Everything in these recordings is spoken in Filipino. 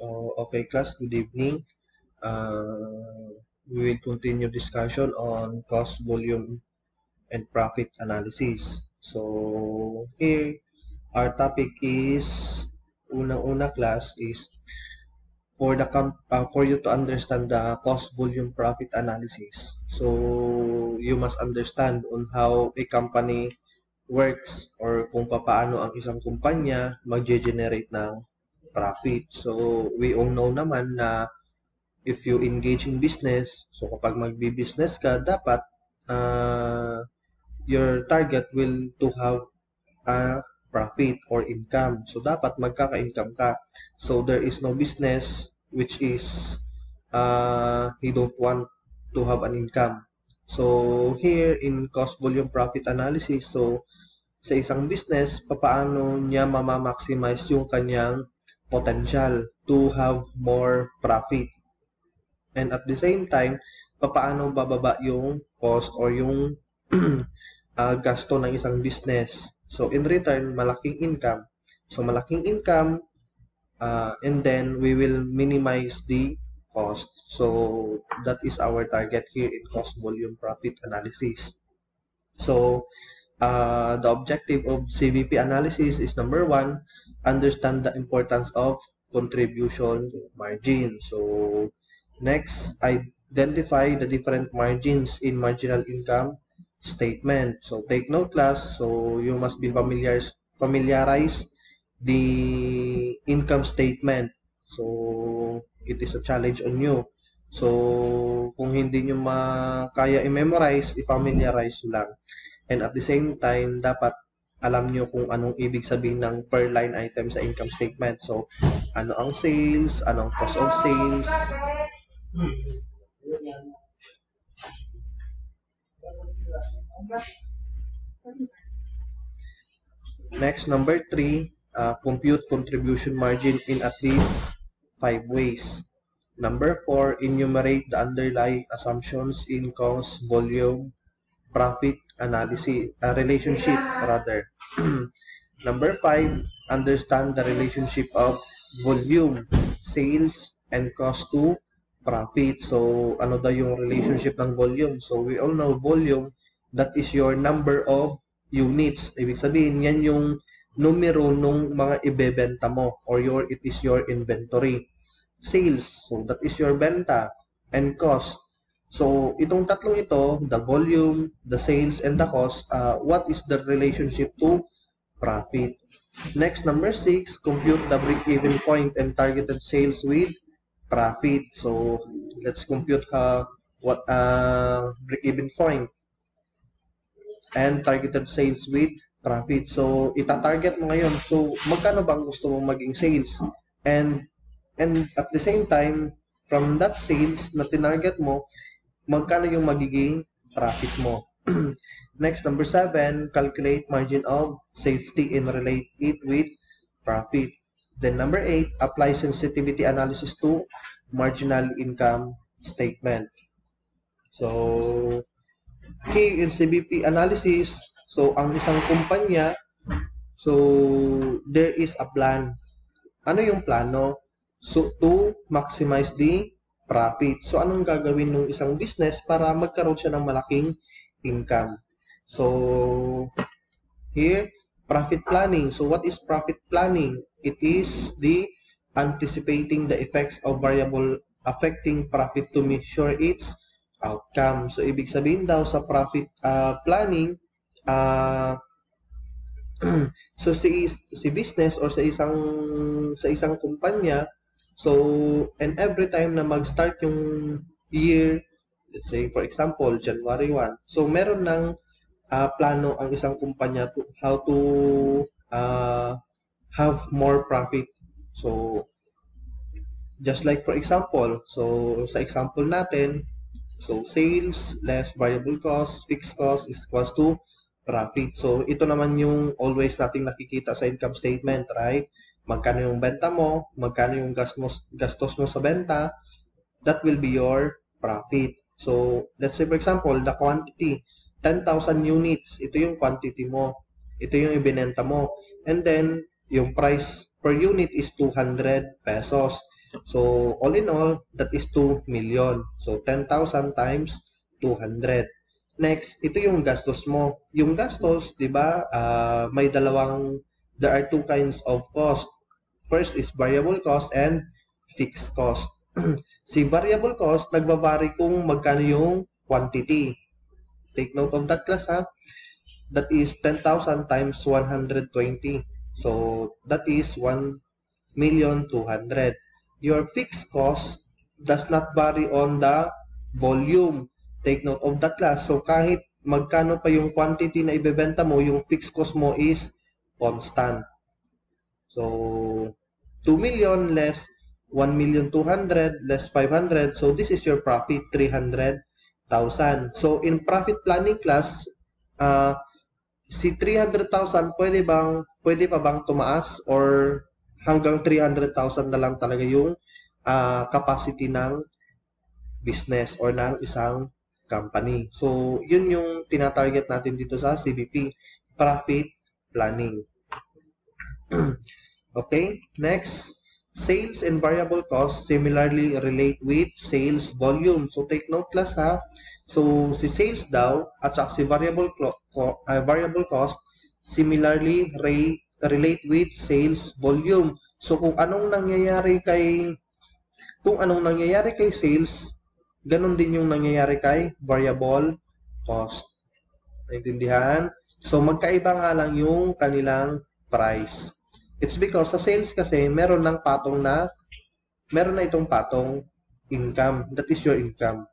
Okay, class, good evening. We will continue discussion on cost, volume, and profit analysis. So, here, our topic is, unang-una class is, for you to understand the cost, volume, profit analysis. So, you must understand on how a company works or kung paano ang isang kumpanya mag-generate ng profit. So, we all know naman na if you engage in business, so kapag magbi-business ka, dapat your target will to have a profit or income. So, dapat magkaka-income ka. So, there is no business which is he don't want to have an income. So, here in cost, volume, profit analysis, so, sa isang business, paano niya mamamaximize yung kanyang potential to have more profit. And at the same time, paano bababa yung cost or yung gasto ng isang business. So, in return, malaking income. So, malaking income, and then we will minimize the cost. So, that is our target here in cost, volume, profit analysis. So, the objective of CVP analysis is number 1, understand the importance of contribution margin. So, next, identify the different margins in marginal income statement. So, take note class. So, you must be familiarize the income statement. So, it is a challenge on you. So, kung hindi nyo kaya i-memorize, i-familiarize lang. And at the same time, dapat alam nyo kung anong ibig sabihin ng per line item sa income statement. So, ano ang sales, anong cost of sales. Next, number 3, compute contribution margin in at least 5 ways. Number 4, enumerate the underlying assumptions in cost, volume, profit analysis, relationship rather. Number 5, understand the relationship of volume, sales, and cost to profit. So, ano daw yung relationship ng volume? So, we all know volume, that is your number of units. Ibig sabihin, yan yung numero nung mga ibebenta mo or it is your inventory. Sales, so that is your benta, and cost. So, itong tatlong ito, the volume, the sales, and the cost, what is the relationship to profit? Next, number 6, compute the break-even point and targeted sales with profit. So, let's compute what break-even point and targeted sales with profit. So, ita-target mo ngayon. So, magkano bang gusto mo maging sales? And at the same time, from that sales na tinarget mo, magkano yung magiging profit mo. Next, number 7, calculate margin of safety and relate it with profit. Then number 8, apply sensitivity analysis to marginal income statement. So, here in CVP analysis, so ang isang kumpanya, so there is a plan. Ano yung plano? So, to maximize the profit. So, anong gagawin ng isang business para magkaroon siya ng malaking income? So, here, profit planning. So, what is profit planning? It is the anticipating the effects of variable affecting profit to measure its outcome. So, ibig sabihin daw sa profit planning, so si business or sa isang kumpanya, so, and every time na mag-start yung year, let's say, for example, January 1, so meron ng plano ang isang kumpanya to how to have more profit. So, just like for example, so sa example natin, so sales less variable cost, fixed cost is equals to profit. So, ito naman yung always nating nakikita sa income statement, right? Magkano yung benta mo, magkano yung gastos mo sa benta, that will be your profit. So, let's say for example, the quantity, 10,000 units, ito yung quantity mo. Ito yung ibinenta mo. And then, yung price per unit is 200 pesos. So, all in all, that is 2 million. So, 10,000 times 200. Next, ito yung gastos mo. Yung gastos, di ba, there are two kinds of cost. First is variable cost and fixed cost. Si variable cost, nagbabari kung magkano yung quantity. Take note of that class, ha? That is 10,000 times 120. So, that is 1,200,000. Your fixed cost does not vary on the volume. Take note of that class. So, kahit magkano pa yung quantity na ibebenta mo, yung fixed cost mo is constant. So, 2 million less 1,200,000 less 500. So, this is your profit, 300,000. So, in profit planning class, si 300,000 pwede pa bang tumaas or hanggang 300,000 na lang talaga yung capacity ng business or ng isang company. So, yun yung tinatarget natin dito sa CBP, profit planning. Okay, next, sales and variable costs similarly relate with sales volume. So, take note class, ha. So, si sales daw at saka si variable cost similarly relate with sales volume. So, kung anong nangyayari kay sales, ganun din yung nangyayari kay variable cost. Naintindihan? So, magkaiba nga lang yung kanilang price. It's because sa sales kasi, meron na itong patong income. That is your income.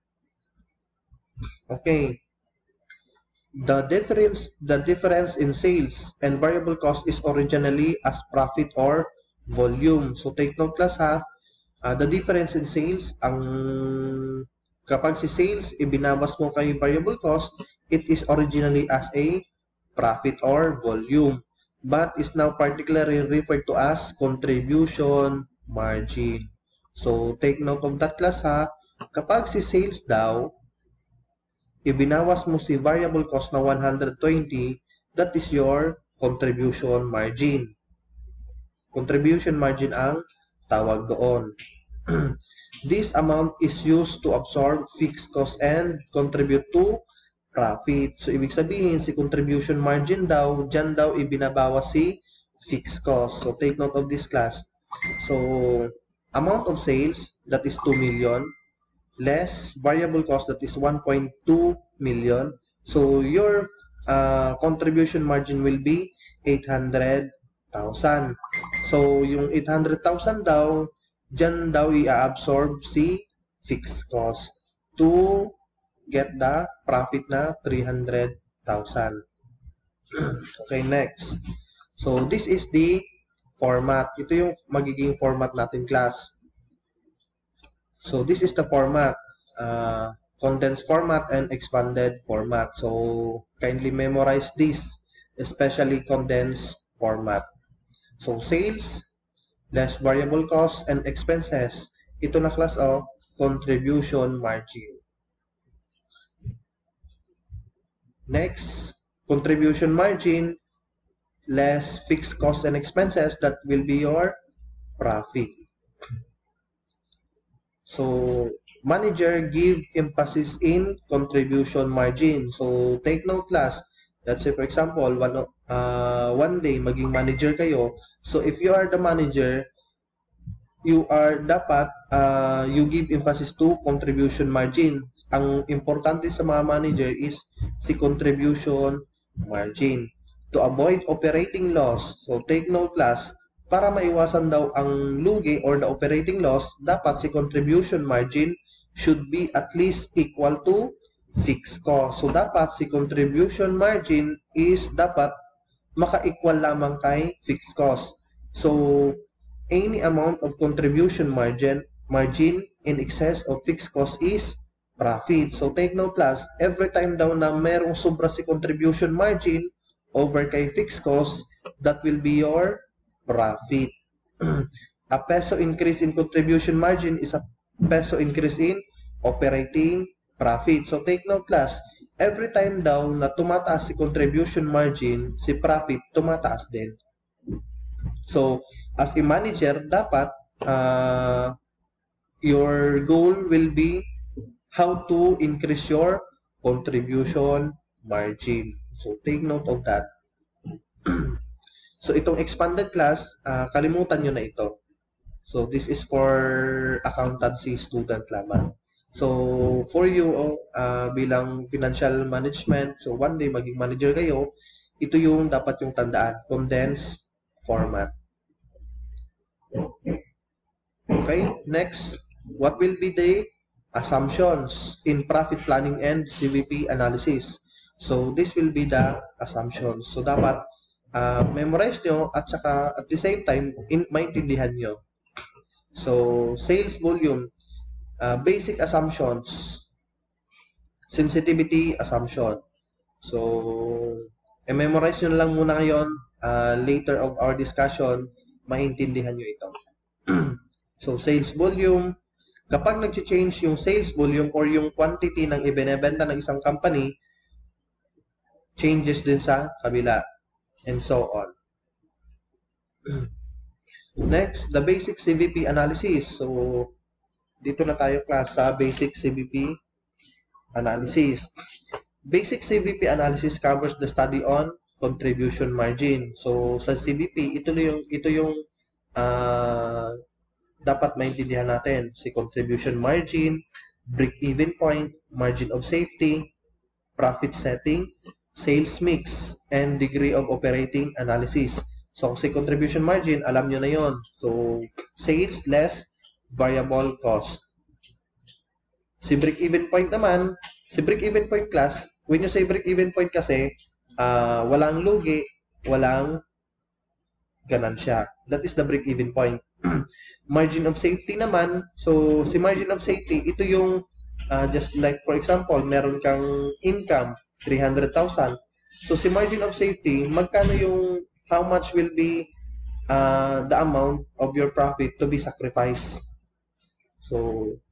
Okay. The difference in sales and variable cost is originally as profit or volume. So, take note class, ha. The difference in sales, kapag si sales, ibinawas mo kay variable cost, it is originally as a profit or volume, but is now particularly referred to as contribution margin. So, take note of that class, ha. Kapag si sales daw, ibinawas mo si variable cost na 120, that is your contribution margin. Contribution margin ang tawag doon. This amount is used to absorb fixed cost and contribute to profit. So, ibig sabihin, si contribution margin daw, dyan daw ibinabawas si fixed cost. So, take note of this class. So, amount of sales, that is 2 million, less variable cost, that is 1.2 million. So, your contribution margin will be 800,000. So, yung 800,000 daw, dyan daw i-absorb si fixed cost to get the profit na 300,000. Okay, next. So, this is the format. Ito yung magiging format natin, class. So, this is the format. Condensed format and expanded format. So, kindly memorize this, especially condensed format. So, sales, less variable costs and expenses. Ito na class of contribution margin. Next, contribution margin, less fixed costs and expenses, that will be your profit. So, manager give emphasis in contribution margin. So, take note class. Let's say for example, one day maging manager kayo. So, if you are the manager, you give emphasis to contribution margin. Ang importante sa mga manager is si contribution margin. To avoid operating loss. So, take note class. Para maiwasan daw ang lugi or the operating loss, dapat si contribution margin should be at least equal to fixed cost. So, dapat si contribution margin is dapat maka-equal lamang kay fixed cost. So, any amount of contribution margin in excess of fixed cost is profit. So, take note class, every time daw na merong sobra si contribution margin over kay fixed cost, that will be your profit. A peso increase in contribution margin is a peso increase in operating profit. So, take note class, every time daw na tumataas si contribution margin, si profit tumataas din. So, as a manager, dapat your goal will be how to increase your contribution margin. So, take note of that. So, itong expanded class, kalimutan nyo na ito. So, this is for accountancy student lamang. So, for you, bilang financial management, so one day maging manager kayo, ito yung dapat yung tandaan, condensed format. Okay, next, what will be the assumptions in profit planning and CVP analysis? So, this will be the assumptions. So, dapat memorize nyo at saka at the same time, maintindihan nyo. So, sales volume, basic assumptions, sensitivity assumption. So, memorize nyo lang muna ngayon. Later of our discussion, maintindihan nyo ito. So, sales volume, kapag nag-change yung sales volume or yung quantity ng ibinebenta ng isang company, changes din sa kabila, and so on. Next, the basic CVP analysis. So, dito na tayo class sa basic CVP analysis. Basic CVP analysis covers the study on contribution margin. So, sa CVP, ito yung dapat maintindihan natin. Si contribution margin, break-even point, margin of safety, profit setting, sales mix, and degree of operating analysis. So, si contribution margin, alam nyo na yon. So, sales less variable cost. Si break-even point naman, si break-even point class, when you say break-even point kasi, walang lugi, walang ganansya. That is the break-even point. Margin of safety naman, so si margin of safety, ito yung, just like for example, meron kang income, 300,000. So si margin of safety, magkano yung, how much will be the amount of your profit to be sacrificed. So,